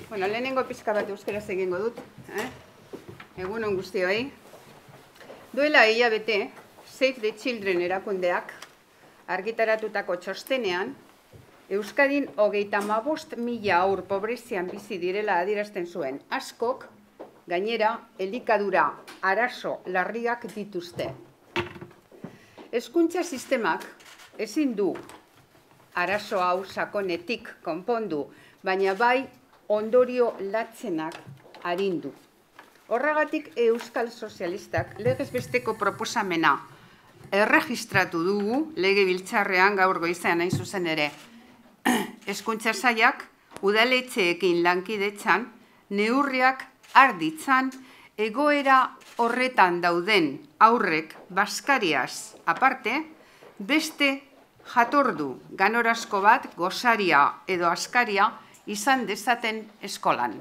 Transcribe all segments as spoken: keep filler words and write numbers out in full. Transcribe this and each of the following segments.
Bueno, lehenengo pizka bat euskaraz egingo dut, eh? Egunon guztioi. Duela hilabete, Save the Children erakundeak argitaratutako txostenean, Euskadin hogeita hamabost mila haur pobrezian bizi direla adierazten zuen. Askok, gainera, elikadura arazo larriak dituzte. Hezkuntza sistemak ezin du arazo hau sakonetik konpondu, baina bai ondorio latzenak arindu. Horregatik Euskal Sozialistak legez besteko proposamena erregistratu dugu legebiltzarrean gaur goizean hain zuzen ere. Hezkuntza sailak udaletxeekin lankidetzan neurriak har ditzan egoera horretan dauden haurrek bazkariaz aparte beste jatordu ganorazko bat gosaria edo askaria izan dezaten eskolan.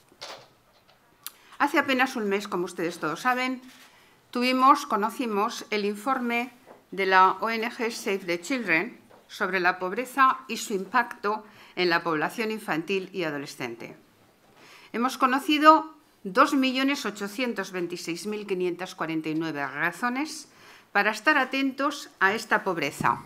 Hace apenas un mes, como ustedes todos saben, tuvimos, conocimos el informe de la O N G Save the Children sobre la pobreza y su impacto en la población infantil y adolescente. Hemos conocido dos millones ochocientos veintiséis mil quinientas cuarenta y nueve razones para estar atentos a esta pobreza.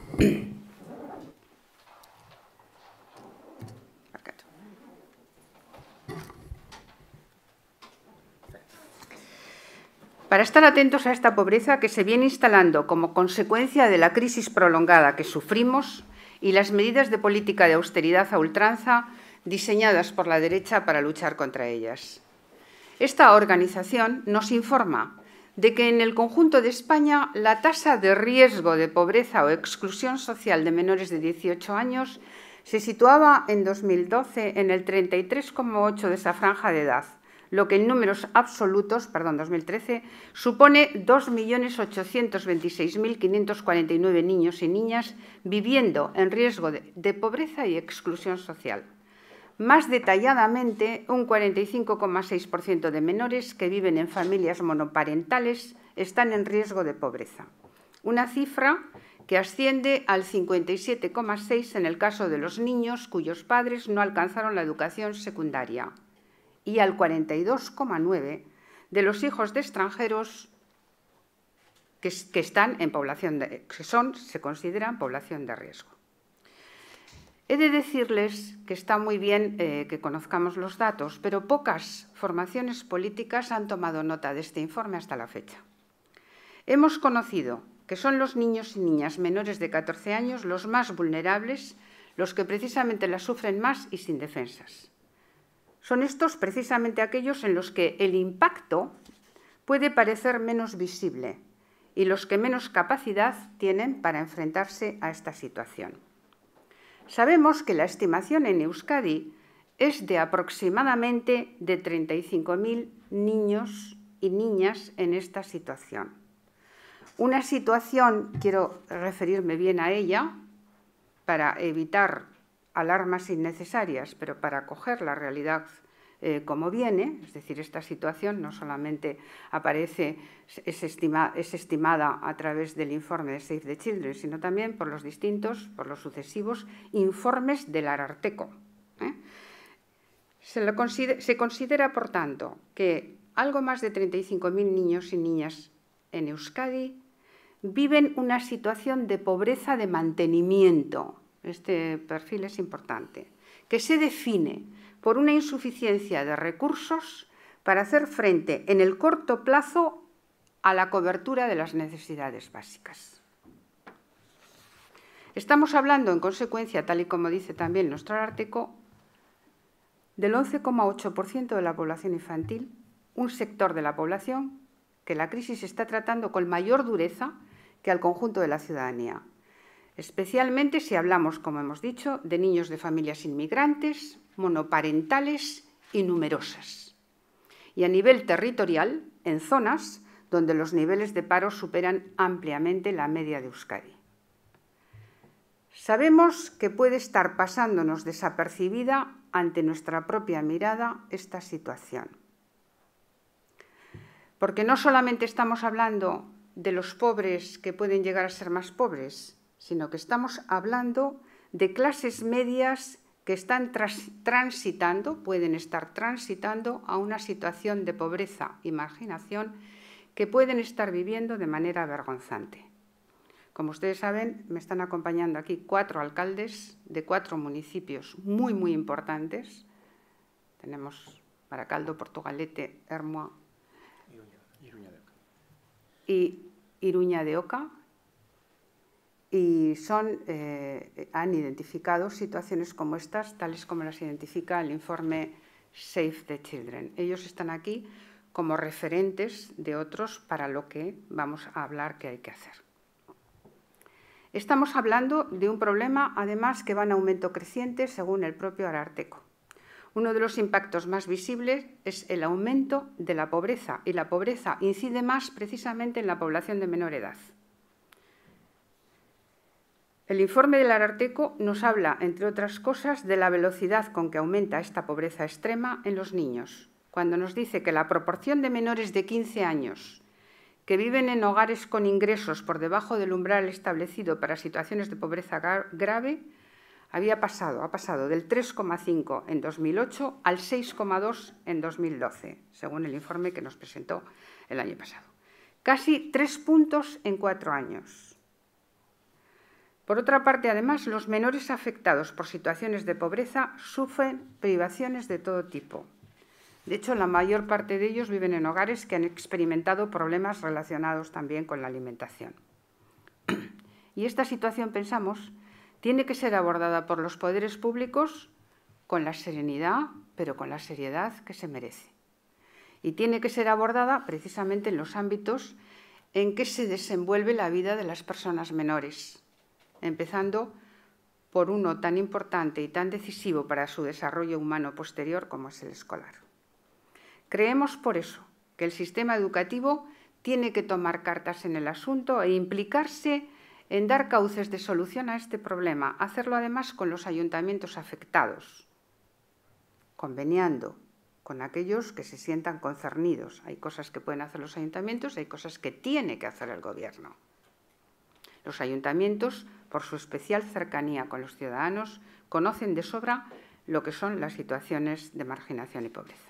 Para estar atentos a esta pobreza que se viene instalando como consecuencia de la crisis prolongada que sufrimos y las medidas de política de austeridad a ultranza diseñadas por la derecha para luchar contra ellas. Esta organización nos informa de que en el conjunto de España la tasa de riesgo de pobreza o exclusión social de menores de dieciocho años se situaba en dos mil doce en el treinta y tres coma ocho de esa franja de edad, lo que en números absolutos, perdón, dos mil trece, supone dos millones ochocientos veintiséis mil quinientos cuarenta y nueve niños y niñas viviendo en riesgo de, de pobreza y exclusión social. Más detalladamente, un cuarenta y cinco coma seis por ciento de menores que viven en familias monoparentales están en riesgo de pobreza. Una cifra que asciende al cincuenta y siete coma seis por ciento en el caso de los niños cuyos padres no alcanzaron la educación secundaria y al cuarenta y dos coma nueve por ciento de los hijos de extranjeros que, que, están en población de, que son, se consideran población de riesgo. He de decirles que está muy bien eh, que conozcamos los datos, pero pocas formaciones políticas han tomado nota de este informe hasta la fecha. Hemos conocido que son los niños y niñas menores de catorce años los más vulnerables, los que precisamente las sufren más y sin defensas. Son estos precisamente aquellos en los que el impacto puede parecer menos visible y los que menos capacidad tienen para enfrentarse a esta situación. Sabemos que la estimación en Euskadi es de aproximadamente de treinta y cinco mil niños y niñas en esta situación. Una situación, quiero referirme bien a ella, para evitar alarmas innecesarias, pero para coger la realidad eh, como viene, es decir, esta situación no solamente aparece, es, estima, es estimada a través del informe de Save the Children, sino también por los distintos, por los sucesivos informes del Ararteko. ¿eh? Se, lo considera, se considera, por tanto, que algo más de treinta y cinco mil niños y niñas en Euskadi viven una situación de pobreza de mantenimiento. Este perfil es importante, que se define por una insuficiencia de recursos para hacer frente en el corto plazo a la cobertura de las necesidades básicas. Estamos hablando, en consecuencia, tal y como dice también nuestro Ararteko, del once coma ocho por ciento de la población infantil, un sector de la población que la crisis está tratando con mayor dureza que al conjunto de la ciudadanía. Especialmente si hablamos, como hemos dicho, de niños de familias inmigrantes, monoparentales y numerosas. Y a nivel territorial, en zonas donde los niveles de paro superan ampliamente la media de Euskadi. Sabemos que puede estar pasándonos desapercibida ante nuestra propia mirada esta situación. Porque no solamente estamos hablando de los pobres que pueden llegar a ser más pobres, sino que estamos hablando de clases medias que están transitando, pueden estar transitando a una situación de pobreza y marginación que pueden estar viviendo de manera vergonzante. Como ustedes saben, me están acompañando aquí cuatro alcaldes de cuatro municipios muy, muy importantes. Tenemos Baracaldo, Portugalete, Ermua y Iruña de Oca. Y son, eh, han identificado situaciones como estas, tales como las identifica el informe Save the Children. Ellos están aquí como referentes de otros para lo que vamos a hablar que hay que hacer. Estamos hablando de un problema, además, que va en aumento creciente según el propio Ararteko. Uno de los impactos más visibles es el aumento de la pobreza, y la pobreza incide más precisamente en la población de menor edad. El informe del Ararteko nos habla, entre otras cosas, de la velocidad con que aumenta esta pobreza extrema en los niños, cuando nos dice que la proporción de menores de quince años que viven en hogares con ingresos por debajo del umbral establecido para situaciones de pobreza grave había pasado, ha pasado del tres coma cinco en dos mil ocho al seis coma dos en dos mil doce, según el informe que nos presentó el año pasado. Casi tres puntos en cuatro años. Por otra parte, además, los menores afectados por situaciones de pobreza sufren privaciones de todo tipo. De hecho, la mayor parte de ellos viven en hogares que han experimentado problemas relacionados también con la alimentación. Y esta situación, pensamos, tiene que ser abordada por los poderes públicos con la serenidad, pero con la seriedad que se merece. Y tiene que ser abordada precisamente en los ámbitos en que se desenvuelve la vida de las personas menores, empezando por uno tan importante y tan decisivo para su desarrollo humano posterior como es el escolar. Creemos, por eso, que el sistema educativo tiene que tomar cartas en el asunto e implicarse en dar cauces de solución a este problema, hacerlo además con los ayuntamientos afectados, conveniando con aquellos que se sientan concernidos. Hay cosas que pueden hacer los ayuntamientos, hay cosas que tiene que hacer el Gobierno. Los ayuntamientos, por su especial cercanía con los ciudadanos, conocen de sobra lo que son las situaciones de marginación y pobreza.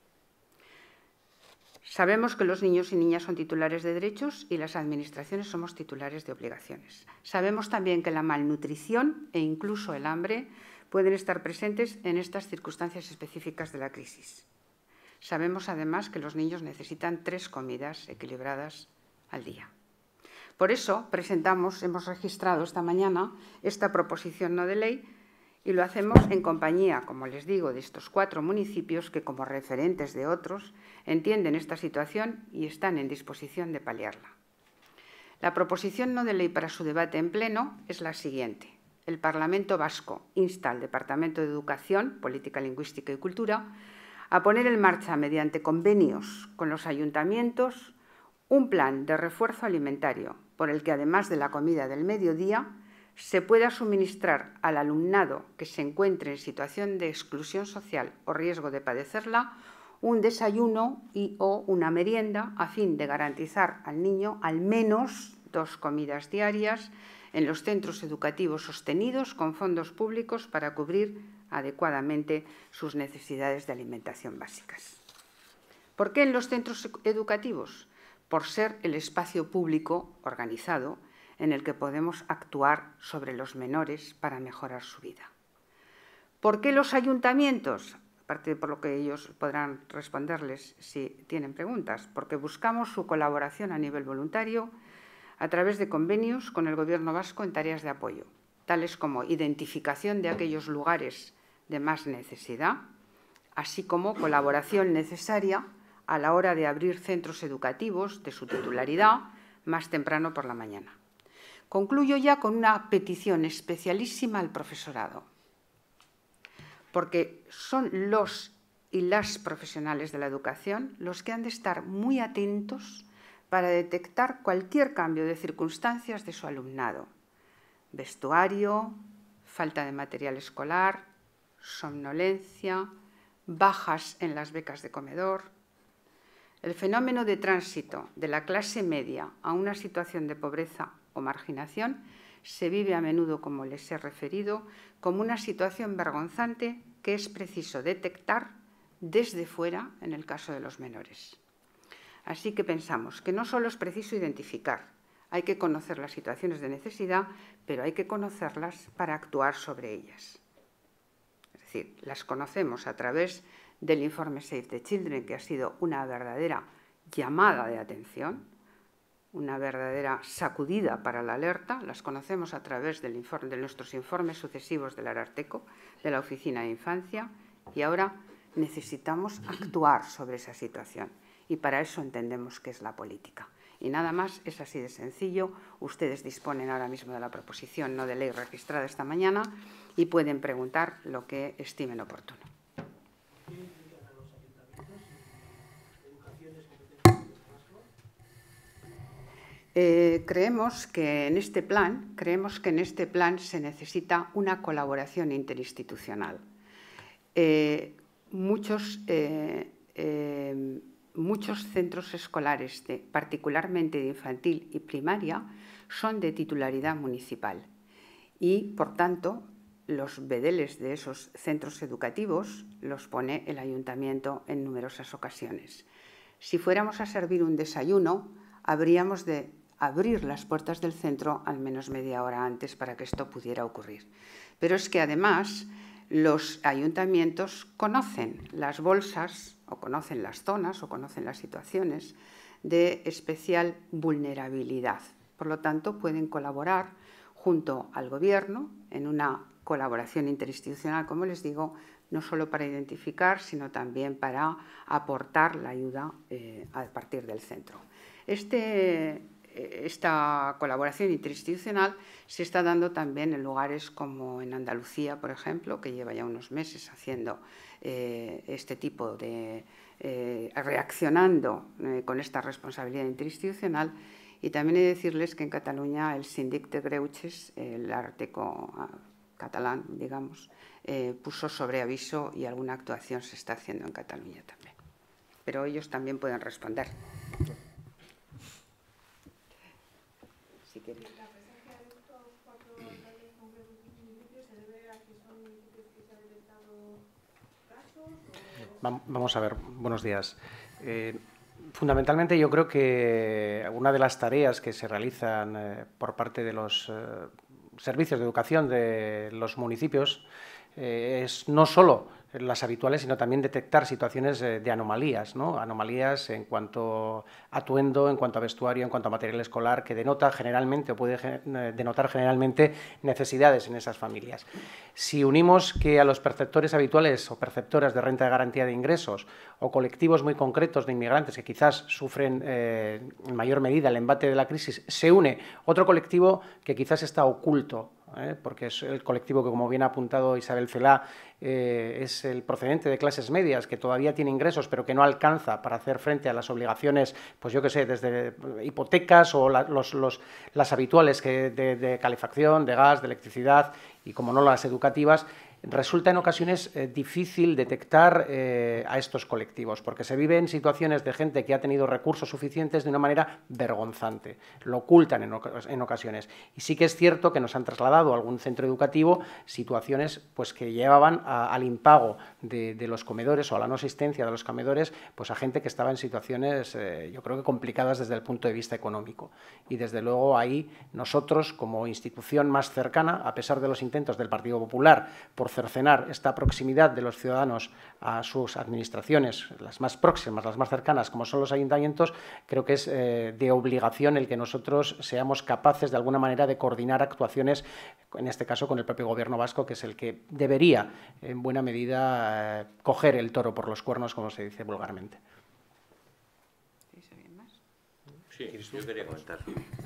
Sabemos que los niños y niñas son titulares de derechos y las administraciones somos titulares de obligaciones. Sabemos también que la malnutrición e incluso el hambre pueden estar presentes en estas circunstancias específicas de la crisis. Sabemos además que los niños necesitan tres comidas equilibradas al día. Por eso presentamos, hemos registrado esta mañana esta proposición no de ley y lo hacemos en compañía, como les digo, de estos cuatro municipios que, como referentes de otros, entienden esta situación y están en disposición de paliarla. La proposición no de ley para su debate en pleno es la siguiente. El Parlamento Vasco insta al Departamento de Educación, Política Lingüística y Cultura a poner en marcha, mediante convenios con los ayuntamientos, un plan de refuerzo alimentario por el que, además de la comida del mediodía, se pueda suministrar al alumnado que se encuentre en situación de exclusión social o riesgo de padecerla un desayuno y o una merienda a fin de garantizar al niño al menos dos comidas diarias en los centros educativos sostenidos con fondos públicos para cubrir adecuadamente sus necesidades de alimentación básicas. ¿Por qué en los centros educativos? Por ser el espacio público organizado en el que podemos actuar sobre los menores para mejorar su vida. ¿Por qué los ayuntamientos? Aparte de por lo que ellos podrán responderles si tienen preguntas, porque buscamos su colaboración a nivel voluntario a través de convenios con el Gobierno vasco en tareas de apoyo, tales como identificación de aquellos lugares de más necesidad, así como colaboración necesaria a la hora de abrir centros educativos de su titularidad más temprano por la mañana. Concluyo ya con una petición especialísima al profesorado, porque son los y las profesionales de la educación los que han de estar muy atentos para detectar cualquier cambio de circunstancias de su alumnado. Vestuario, falta de material escolar, somnolencia, bajas en las becas de comedor. El fenómeno de tránsito de la clase media a una situación de pobreza o marginación se vive a menudo, como les he referido, como una situación vergonzante que es preciso detectar desde fuera en el caso de los menores. Así que pensamos que no solo es preciso identificar, hay que conocer las situaciones de necesidad, pero hay que conocerlas para actuar sobre ellas. Es decir, las conocemos a través del informe Save the Children, que ha sido una verdadera llamada de atención, una verdadera sacudida para la alerta. Las conocemos a través del informe, de nuestros informes sucesivos del Ararteko, de la Oficina de Infancia, y ahora necesitamos actuar sobre esa situación. Y para eso entendemos que es la política. Y nada más, es así de sencillo. Ustedes disponen ahora mismo de la proposición no de ley registrada esta mañana y pueden preguntar lo que estimen oportuno. Eh, creemos que en este plan, creemos que en este plan se necesita una colaboración interinstitucional. Eh, muchos, eh, eh, muchos centros escolares, de, particularmente de infantil y primaria, son de titularidad municipal y, por tanto, los bedeles de esos centros educativos los pone el ayuntamiento en numerosas ocasiones. Si fuéramos a servir un desayuno, habríamos de abrir las puertas del centro al menos media hora antes para que esto pudiera ocurrir. Pero es que además los ayuntamientos conocen las bolsas o conocen las zonas o conocen las situaciones de especial vulnerabilidad. Por lo tanto, pueden colaborar junto al Gobierno en una colaboración interinstitucional, como les digo, no solo para identificar, sino también para aportar la ayuda eh, a partir del centro. Este, esta colaboración interinstitucional se está dando también en lugares como en Andalucía, por ejemplo, que lleva ya unos meses haciendo eh, este tipo de… Eh, reaccionando eh, con esta responsabilidad interinstitucional. Y también he de decirles que en Cataluña el Síndic de Greuges, el Ararteko catalán, digamos, eh, puso sobre aviso y alguna actuación se está haciendo en Cataluña también. Pero ellos también pueden responder. Si quieren. La presencia de estos cuatro alcaldes concretos de municipios se debe a que son municipios que se han detectado casos. O... Vamos a ver, buenos días. Eh, fundamentalmente yo creo que una de las tareas que se realizan eh, por parte de los eh, servicios de educación de los municipios eh, es no solo las habituales, sino también detectar situaciones de, de anomalías, ¿no? Anomalías en cuanto a atuendo, en cuanto a vestuario, en cuanto a material escolar, que denota generalmente o puede denotar generalmente necesidades en esas familias. Si unimos que a los perceptores habituales o perceptoras de renta de garantía de ingresos o colectivos muy concretos de inmigrantes que quizás sufren eh, en mayor medida el embate de la crisis, se une otro colectivo que quizás está oculto, ¿eh? porque es el colectivo que, como bien ha apuntado Isabel Celá, eh, es el procedente de clases medias, que todavía tiene ingresos, pero que no alcanza para hacer frente a las obligaciones, pues yo qué sé, desde hipotecas o la, los, los, las habituales que de, de calefacción, de gas, de electricidad y, como no, las educativas. Resulta en ocasiones eh, difícil detectar eh, a estos colectivos, porque se vive en situaciones de gente que ha tenido recursos suficientes de una manera vergonzante. Lo ocultan en, en ocasiones. Y sí que es cierto que nos han trasladado a algún centro educativo situaciones pues, que llevaban a, al impago de, de los comedores o a la no asistencia de los comedores pues, a gente que estaba en situaciones, eh, yo creo que complicadas desde el punto de vista económico. Y desde luego ahí nosotros, como institución más cercana, a pesar de los intentos del Partido Popular por cercenar esta proximidad de los ciudadanos a sus administraciones, las más próximas, las más cercanas, como son los ayuntamientos, creo que es eh, de obligación el que nosotros seamos capaces de alguna manera de coordinar actuaciones, en este caso con el propio Gobierno vasco, que es el que debería, en buena medida, eh, coger el toro por los cuernos, como se dice vulgarmente. Sí, yo quería comentar.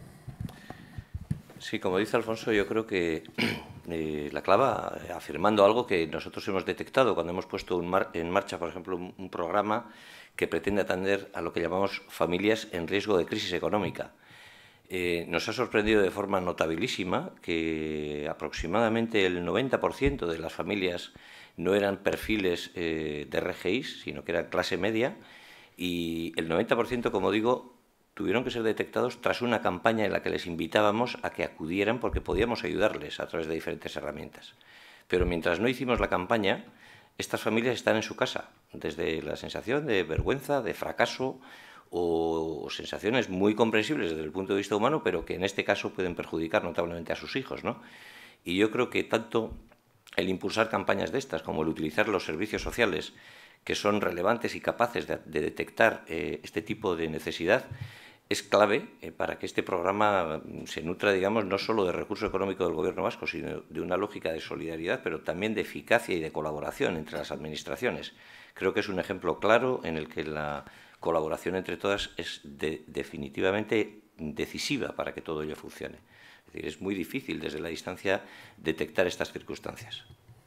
Sí, como dice Alfonso, yo creo que eh, la clava afirmando algo que nosotros hemos detectado cuando hemos puesto un mar en marcha, por ejemplo, un, un programa que pretende atender a lo que llamamos familias en riesgo de crisis económica. Eh, nos ha sorprendido de forma notabilísima que aproximadamente el noventa por ciento de las familias no eran perfiles eh, de R G I, sino que eran clase media, y el noventa por ciento, como digo, tuvieron que ser detectados tras una campaña en la que les invitábamos a que acudieran porque podíamos ayudarles a través de diferentes herramientas. Pero mientras no hicimos la campaña, estas familias están en su casa, desde la sensación de vergüenza, de fracaso o sensaciones muy comprensibles desde el punto de vista humano, pero que en este caso pueden perjudicar notablemente a sus hijos, ¿no? Y yo creo que tanto el impulsar campañas de estas como el utilizar los servicios sociales que son relevantes y capaces de, de detectar eh, este tipo de necesidad es clave eh, para que este programa se nutra, digamos, no solo de recurso económico del Gobierno vasco, sino de una lógica de solidaridad, pero también de eficacia y de colaboración entre las administraciones. Creo que es un ejemplo claro en el que la colaboración entre todas es de, definitivamente decisiva para que todo ello funcione. Es decir, es muy difícil desde la distancia detectar estas circunstancias.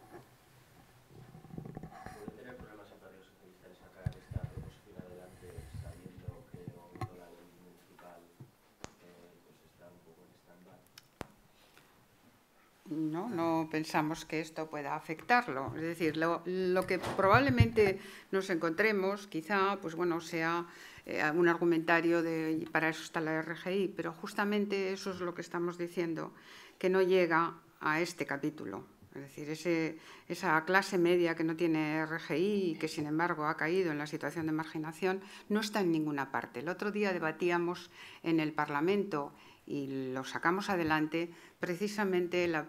No, no pensamos que esto pueda afectarlo. Es decir, lo, lo que probablemente nos encontremos, quizá, pues bueno, sea eh, un argumentario de para eso está la R G I, pero justamente eso es lo que estamos diciendo, que no llega a este capítulo. Es decir, ese, esa clase media que no tiene R G I y que, sin embargo, ha caído en la situación de marginación, no está en ninguna parte. El otro día debatíamos en el Parlamento y lo sacamos adelante precisamente la,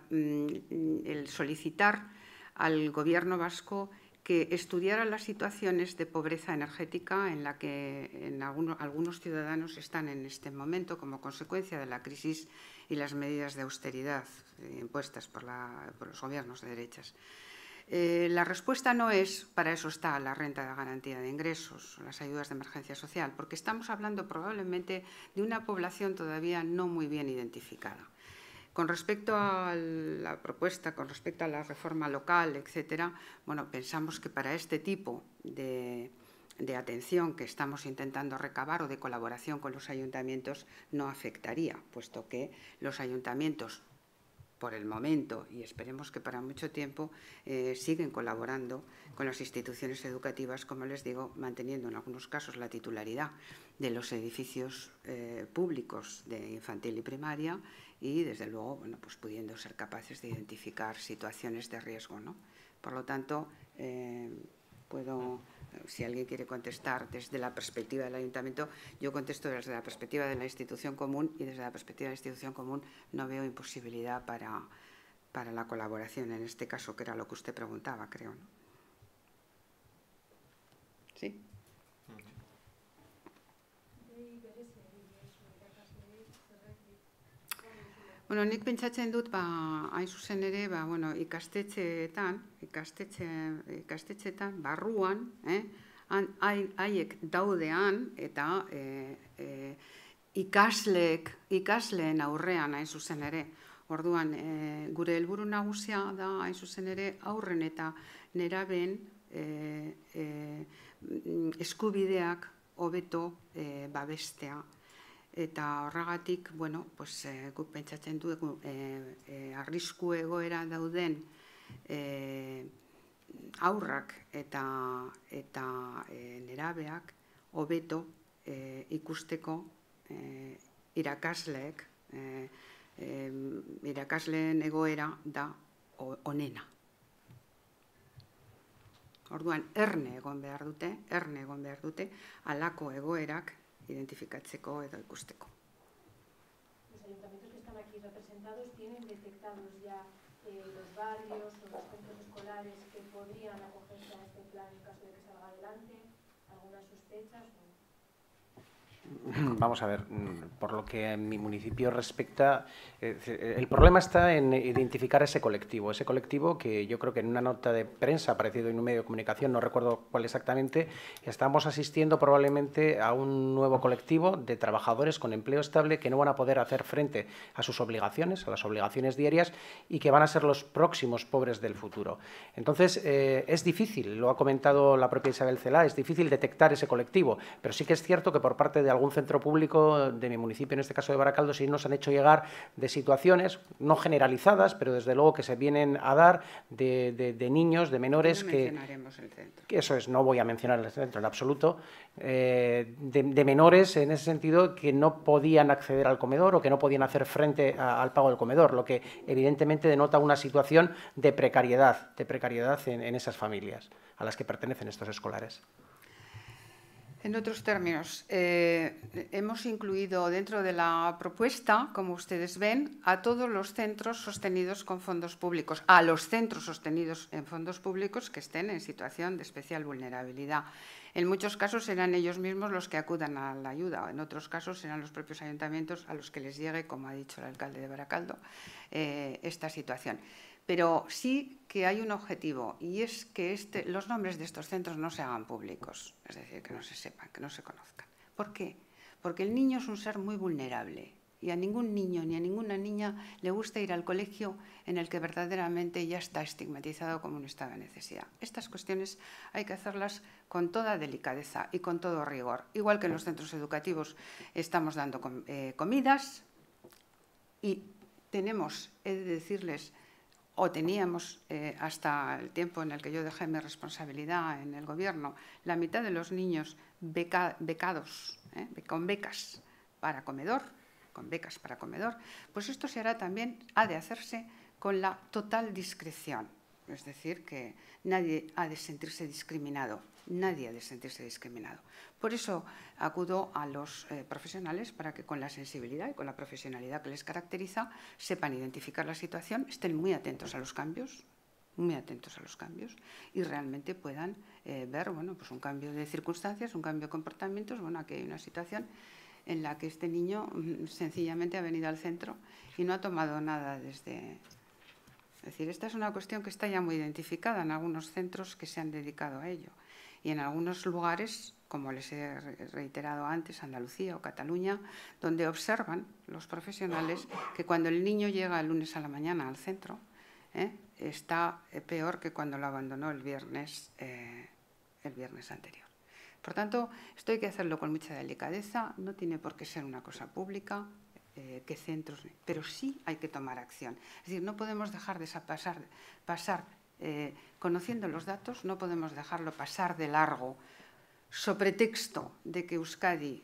el solicitar al Gobierno vasco que estudiara las situaciones de pobreza energética en la que en algunos, algunos ciudadanos están en este momento como consecuencia de la crisis y las medidas de austeridad impuestas por, la, por los gobiernos de derechas. Eh, la respuesta no es, para eso está la renta de garantía de ingresos, las ayudas de emergencia social, porque estamos hablando probablemente de una población todavía no muy bien identificada. Con respecto a la propuesta, con respecto a la reforma local, etcétera, bueno, pensamos que para este tipo de, de atención que estamos intentando recabar o de colaboración con los ayuntamientos no afectaría, puesto que los ayuntamientos, por el momento, y esperemos que para mucho tiempo, eh, siguen colaborando con las instituciones educativas, como les digo, manteniendo en algunos casos la titularidad de los edificios eh, públicos de infantil y primaria y, desde luego, bueno, pues pudiendo ser capaces de identificar situaciones de riesgo, ¿no? Por lo tanto, eh, puedo, si alguien quiere contestar desde la perspectiva del ayuntamiento, yo contesto desde la perspectiva de la institución común y desde la perspectiva de la institución común no veo imposibilidad para, para la colaboración en este caso, que era lo que usted preguntaba, creo, ¿no? ¿Sí? Bueno, nik pentsatzen dut, ba, hain zuzen ere, ba, bueno, ikastetxeetan, ikastetxe, ikastetxeetan, barruan, eh, haiek daudean eta e, e, ikasleek, ikasleen aurrean hain zuzen ere. Orduan, e, gure helburu nagusia da hain zuzen ere aurren eta nerabeen e, e, eskubideak hobeto e, babestea. Eta horregatik, bueno, pues, eh, guk pentsatzen dugu eh, eh, arrisku egoera dauden eh, aurrak eta, eta eh, nerabeak hobeto eh, ikusteko eh, irakasleek, eh, eh, irakasleen egoera da onena. Orduan, erne egon behar dute, erne egon behar dute, halako egoerak identifikatzeko edo ikusteko. Los ayuntamientos que están aquí representados tienen detectados ya eh, los barrios o los centros escolares que podrían acogerse a este plan en caso de que salga adelante, algunas sospechas. ¿O? Vamos a ver, por lo que a mi municipio respecta, eh, el problema está en identificar ese colectivo, ese colectivo que yo creo que en una nota de prensa aparecido en un medio de comunicación, no recuerdo cuál exactamente, estamos asistiendo probablemente a un nuevo colectivo de trabajadores con empleo estable que no van a poder hacer frente a sus obligaciones, a las obligaciones diarias y que van a ser los próximos pobres del futuro. Entonces, eh, es difícil, lo ha comentado la propia Isabel Celaá, es difícil detectar ese colectivo, pero sí que es cierto que por parte de algún centro público de mi municipio, en este caso de Baracaldo, sí nos han hecho llegar de situaciones, no generalizadas, pero desde luego que se vienen a dar de, de, de niños, de menores no que... mencionaremos el centro. Que eso es, no voy a mencionar el centro en absoluto, eh, de, de menores en ese sentido que no podían acceder al comedor o que no podían hacer frente a, al pago del comedor, lo que evidentemente denota una situación de precariedad, de precariedad en, en esas familias a las que pertenecen estos escolares. En otros términos, eh, hemos incluido dentro de la propuesta, como ustedes ven, a todos los centros sostenidos con fondos públicos, a los centros sostenidos en fondos públicos que estén en situación de especial vulnerabilidad. En muchos casos serán ellos mismos los que acudan a la ayuda, en otros casos serán los propios ayuntamientos a los que les llegue, como ha dicho el alcalde de Baracaldo, eh, esta situación. Pero sí que hay un objetivo, y es que este, los nombres de estos centros no se hagan públicos, es decir, que no se sepan, que no se conozcan. ¿Por qué? Porque el niño es un ser muy vulnerable y a ningún niño ni a ninguna niña le gusta ir al colegio en el que verdaderamente ya está estigmatizado como un estado de necesidad. Estas cuestiones hay que hacerlas con toda delicadeza y con todo rigor. Igual que en los centros educativos estamos dando com eh, comidas y tenemos, he de decirles, o teníamos eh, hasta el tiempo en el que yo dejé mi responsabilidad en el gobierno, la mitad de los niños beca, becados, eh, con becas para comedor, con becas para comedor, pues esto se hará también, ha de hacerse con la total discreción. Es decir, que nadie ha de sentirse discriminado, nadie ha de sentirse discriminado. Por eso acudo a los eh, profesionales para que con la sensibilidad y con la profesionalidad que les caracteriza sepan identificar la situación, estén muy atentos a los cambios, muy atentos a los cambios y realmente puedan eh, ver bueno, pues un cambio de circunstancias, un cambio de comportamientos. Bueno, aquí hay una situación en la que este niño mm, sencillamente ha venido al centro y no ha tomado nada desde... Es decir, esta es una cuestión que está ya muy identificada en algunos centros que se han dedicado a ello. Y en algunos lugares, como les he reiterado antes, Andalucía o Cataluña, donde observan los profesionales que cuando el niño llega el lunes a la mañana al centro, eh, está peor que cuando lo abandonó el viernes, eh, el viernes anterior. Por tanto, esto hay que hacerlo con mucha delicadeza, no tiene por qué ser una cosa pública, Eh, qué centros, pero sí hay que tomar acción. Es decir, no podemos dejar de pasar, pasar eh, conociendo los datos, no podemos dejarlo pasar de largo, sobre pretexto de que Euskadi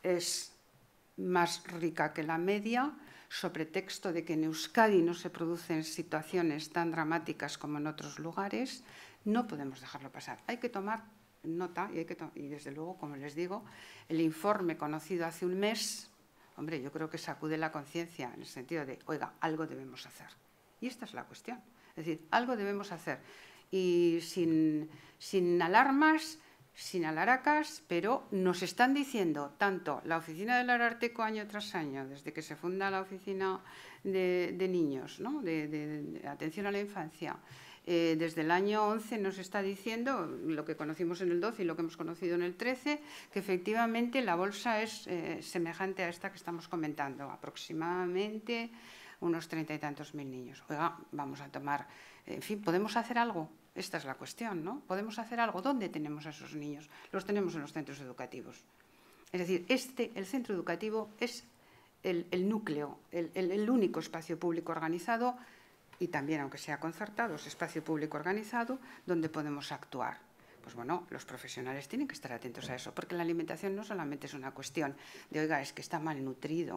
es más rica que la media, sobre pretexto de que en Euskadi no se producen situaciones tan dramáticas como en otros lugares, no podemos dejarlo pasar. Hay que tomar nota y, hay que to- y desde luego, como les digo, el informe conocido hace un mes, hombre, yo creo que sacude la conciencia en el sentido de, oiga, algo debemos hacer. Y esta es la cuestión. Es decir, algo debemos hacer. Y sin, sin alarmas, sin alaracas, pero nos están diciendo tanto la Oficina del Ararteko año tras año, desde que se funda la Oficina de, de Niños, ¿no? de, de, de Atención a la Infancia, Eh, desde el año once nos está diciendo, lo que conocimos en el doce y lo que hemos conocido en el trece, que efectivamente la bolsa es eh, semejante a esta que estamos comentando, aproximadamente unos treinta y tantos mil niños. Oiga, vamos a tomar, en fin, ¿podemos hacer algo? Esta es la cuestión, ¿no? ¿Podemos hacer algo? ¿Dónde tenemos a esos niños? Los tenemos en los centros educativos. Es decir, este, el centro educativo es el, el núcleo, el, el, el único espacio público organizado y también, aunque sea concertado, es espacio público organizado donde podemos actuar. Pues bueno, los profesionales tienen que estar atentos a eso, porque la alimentación no solamente es una cuestión de, oiga, es que está malnutrido,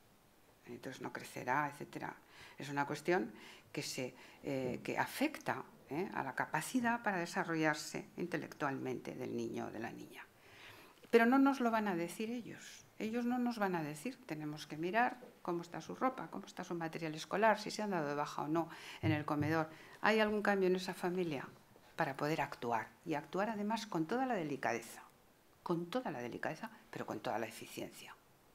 entonces no crecerá, etcétera. Es una cuestión que, se, eh, que afecta eh, a la capacidad para desarrollarse intelectualmente del niño o de la niña. Pero no nos lo van a decir ellos. Ellos no nos van a decir, tenemos que mirar cómo está su ropa, cómo está su material escolar, si se han dado de baja o no en el comedor. ¿Hay algún cambio en esa familia? Para poder actuar, y actuar además con toda la delicadeza, con toda la delicadeza, pero con toda la eficiencia.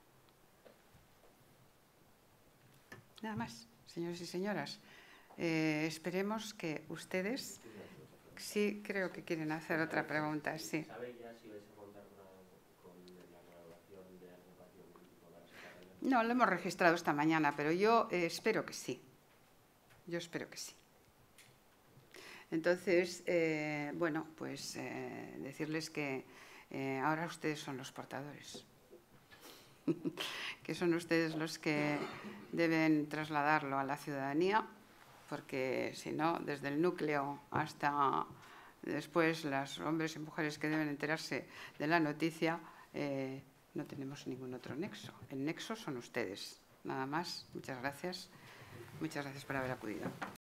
Nada más, señores y señoras. Eh, esperemos que ustedes, sí, creo que quieren hacer otra pregunta, sí. No, lo hemos registrado esta mañana, pero yo eh, espero que sí. Yo espero que sí. Entonces, eh, bueno, pues eh, decirles que eh, ahora ustedes son los portadores. que son ustedes los que deben trasladarlo a la ciudadanía, porque si no, desde el núcleo hasta después los hombres y mujeres que deben enterarse de la noticia, eh, no tenemos ningún otro nexo. El nexo son ustedes. Nada más. Muchas gracias. Muchas gracias por haber acudido.